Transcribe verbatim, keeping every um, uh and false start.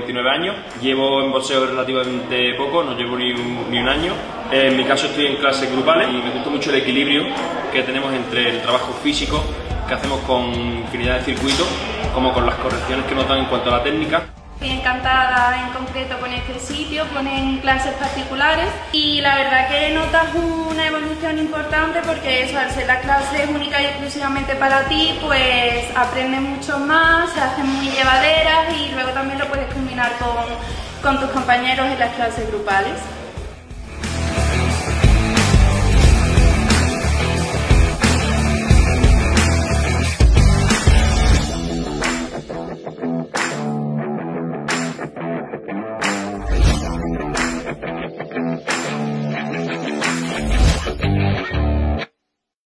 veintinueve años, llevo en boxeo relativamente poco, no llevo ni un, ni un año. En mi caso estoy en clases grupales y me gusta mucho el equilibrio que tenemos entre el trabajo físico que hacemos con infinidad de circuitos, como con las correcciones que nos dan en cuanto a la técnica. Estoy encantada en concreto con este sitio, ponen clases particulares y la verdad que notas una evolución importante porque eso, al ser la clase única y exclusivamente para ti, pues aprendes mucho más, se hacen muy llevaderas y luego también lo puedes combinar con, con tus compañeros en las clases grupales.